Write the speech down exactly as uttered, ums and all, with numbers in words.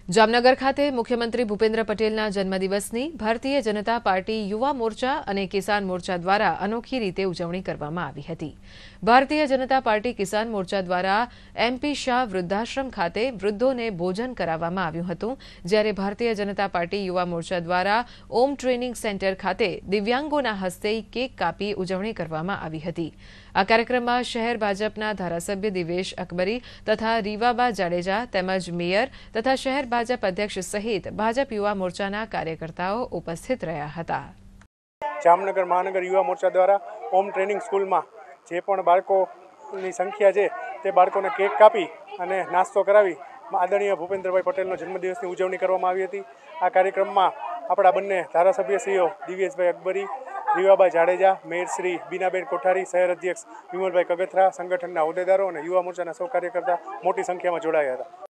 જામનગર ખાતે મુખ્યમંત્રી ભૂપેન્દ્ર પટેલના જન્મદિવસની ભારતીય જનતા પાર્ટી યુવા મોરચા અને કિસાન મોરચા દ્વારા અનોખી રીતે ઉજવણી કરવામાં આવી હતી। ભારતીય જનતા પાર્ટી કિસાન મોરચા દ્વારા એમપી શાહ વૃદ્ધાશ્રમ ખાતે વૃદ્ધોને ભોજન કરાવવામાં આવ્યું હતું, જ્યારે ભારતીય જનતા પાર્ટી યુવા મોરચા દ્વારા ઓમ ટ્રેનિંગ સેન્ટર ખાતે દિવ્યાંગોના હસ્તે કેક કાપી ઉજવણી કરવામાં આવી હતી। આ કાર્યક્રમમાં શહેર ભાજપના ધારાસભ્ય દિવેશ અકબરી તથા રીવાબા જાડેજા તેમજ મેયર તથા શહેર ભાજપ અધ્યક્ષ સહિત ભાજપ યુવા મોરચાના કાર્યકર્તાઓ ઉપસ્થિત રહ્યા હતા। જામનગર મહાનગર યુવા મોરચા દ્વારા ઓમ ટ્રેનિંગ સ્કૂલમાં જે પણ બાળકોની સંખ્યા છે તે બાળકોને કેક કાપી અને નાસ્તો કરાવી આદરણીય ભૂપેન્દ્રભાઈ પટેલનો જન્મદિવસની ઉજવણી કરવામાં આવી હતી। આ કાર્યક્રમમાં આપણા બંને ધારાસભ્યશ્રીઓ દિવેશભાઈ અકબરી, રીવાબા જાડેજા, મેયર શ્રી બીનાબેન કોઠારી, શહેર અધ્યક્ષ વિમલભાઈ કગથરા, સંગઠનના હોદ્દેદારો અને યુવા મોરચાના સૌ કાર્યકર્તા મોટી સંખ્યામાં જોડાયા હતા।